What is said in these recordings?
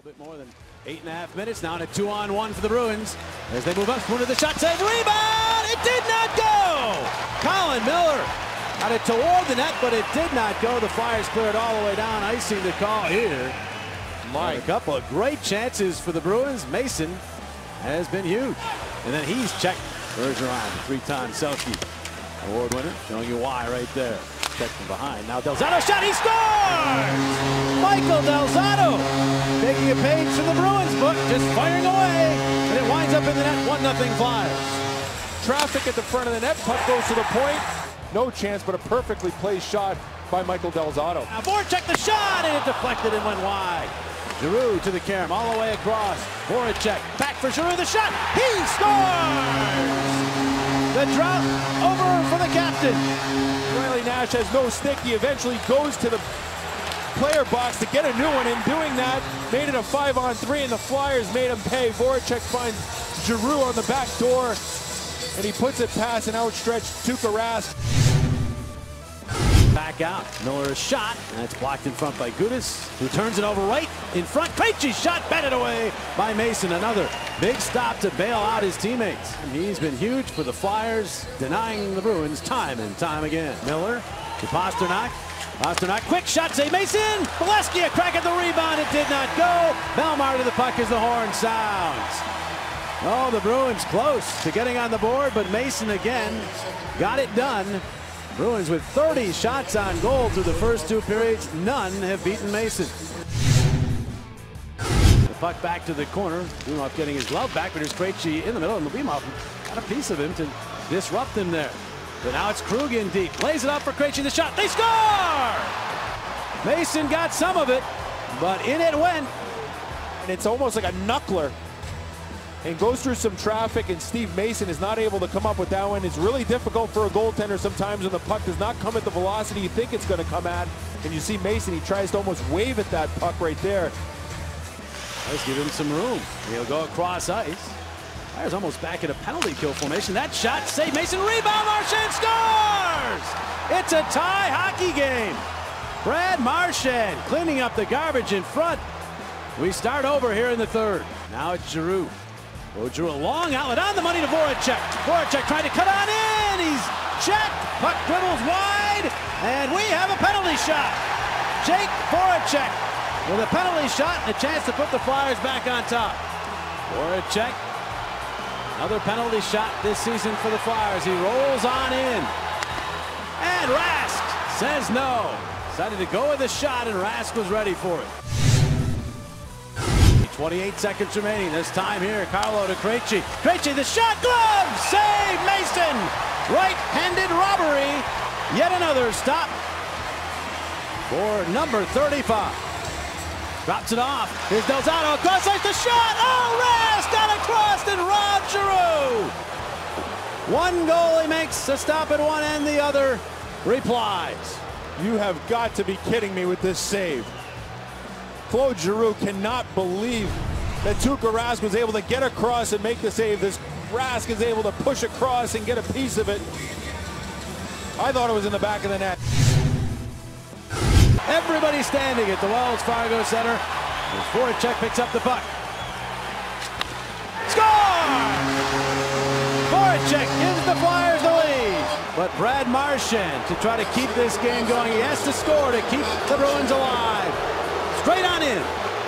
little bit more than 8.5 minutes now, and a 2-on-1 for the Bruins as they move up. One of the shot, save, rebound. It did not go. Colin Miller had it toward the net, but it did not go. The Flyers cleared all the way down. Icing the call here. A couple of great chances for the Bruins. Mason has been huge, and then he's checked Bergeron, three-time Selke award winner, showing you why right there. Check from behind. Now Delzato shot, he scores! Michael Delzato taking a page from the Bruins book, just firing away, and it winds up in the net. 1-0 Flyers. Traffic at the front of the net, puck goes to the point. No chance, but a perfectly placed shot by Michael Delzato. Now Voracek the shot, and it deflected and went wide. Giroux to the carom, all the way across. Voracek back for Giroux, the shot, he scores! The drought over for the captain. Riley Nash has no stick. He eventually goes to the player box to get a new one. In doing that, made it a 5-on-3, and the Flyers made him pay. Voracek finds Giroux on the back door, and he puts it past an outstretched Tuukka Rask. Back out. Miller's shot, and it's blocked in front by Gudas, who turns it over right in front. Krejci's shot batted away by Mason. Another big stop to bail out his teammates. And he's been huge for the Flyers, denying the Bruins time and time again. Miller to Pasternak. Pasternak, quick shot, save Mason. Bolesky, a crack at the rebound. It did not go. Belmar to the puck as the horn sounds. Oh, the Bruins close to getting on the board, but Mason again got it done. Bruins with 30 shots on goal through the first two periods. None have beaten Mason. The puck back to the corner. Lumov getting his glove back, but there's Krejci in the middle, and Lumov got a piece of him to disrupt him there. But now it's Krug in deep. Lays it up for Krejci, the shot. They score! Mason got some of it, but in it went. And it's almost like a knuckler. And goes through some traffic, and Steve Mason is not able to come up with that one. It's really difficult for a goaltender sometimes when the puck does not come at the velocity you think it's going to come at. And you see Mason, he tries to almost wave at that puck right there. Let's give him some room. He'll go across ice. Flyers almost back at a penalty kill formation. That shot, save Mason, rebound, Marchand scores! It's a tie hockey game. Brad Marchand cleaning up the garbage in front. We start over here in the third. Now it's Giroux. Oh, Giroux, a long outlet on the money to Voracek. Voracek trying to cut on in. He's checked. Puck dribbles wide, and we have a penalty shot. Jake Voracek with a penalty shot and a chance to put the Flyers back on top. Voracek, another penalty shot this season for the Flyers. He rolls on in, and Rask says no. Decided to go with the shot, and Rask was ready for it. 28 seconds remaining. This time here, Carlo to Krejci. Krejci, the shot, glove, save, Mason. Right-handed robbery. Yet another stop for number 35. Drops it off. Here's Delzato across ice, the shot. Oh, Rask got across and Rob Giroux. One goalie makes a stop at one end, the other replies. You have got to be kidding me with this save. Claude Giroux cannot believe that Tuukka Rask was able to get across and make the save. This Rask is able to push across and get a piece of it. I thought it was in the back of the net. Everybody standing at the Wells Fargo Center as Voracek picks up the puck. Score! Voracek gives the Flyers the lead. But Brad Marchand, to try to keep this game going, he has to score to keep the Bruins alive. Straight on in.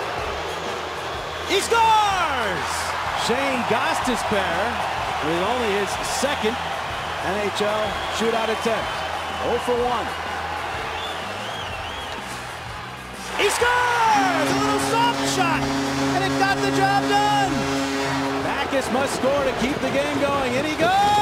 He scores! Shane Gostisbehere with only his second NHL shootout attempt. 0 for 1. He scores! A little soft shot, and it got the job done. Backus must score to keep the game going. In he goes!